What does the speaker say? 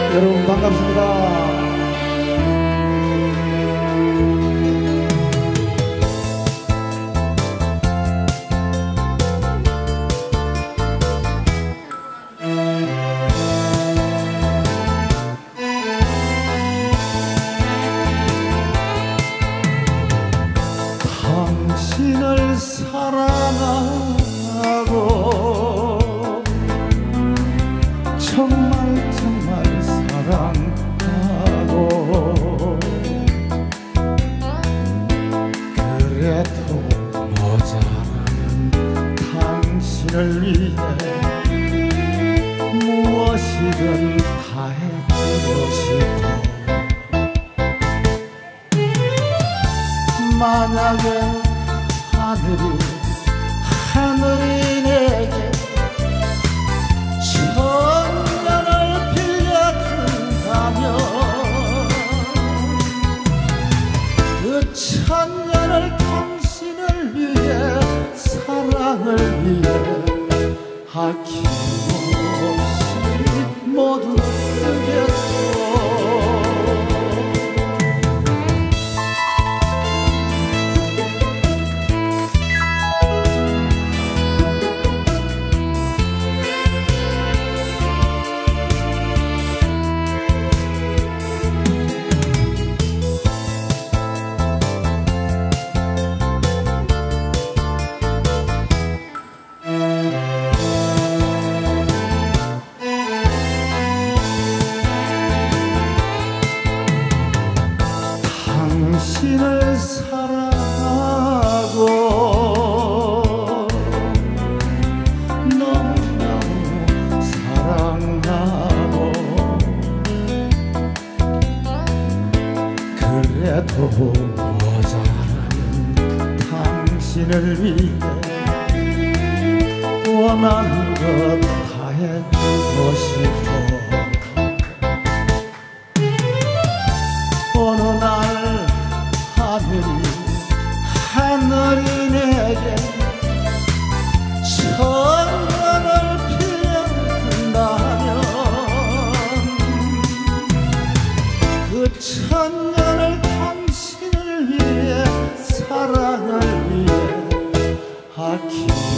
여러분 반갑습니다. 당신을 사랑하고 정말 사랑하고 그래도 모자라는 당신을 위해 무엇이든 다 해주고 싶어. 만약에 하늘이 내게 천년을 빌려준다면 그 천년을 당신을 위해 사랑을 위해 아낌없이 모두 쓰겠소. 당신을 사랑하고 너무너무 사랑하고 그래도 모자라는 당신을 위해 원하는 것 다 해주고 싶어. 어느 날 하늘이 내게 천년을 빌려준다면 그 천년을 당신을 위해 사랑을 위해 아낌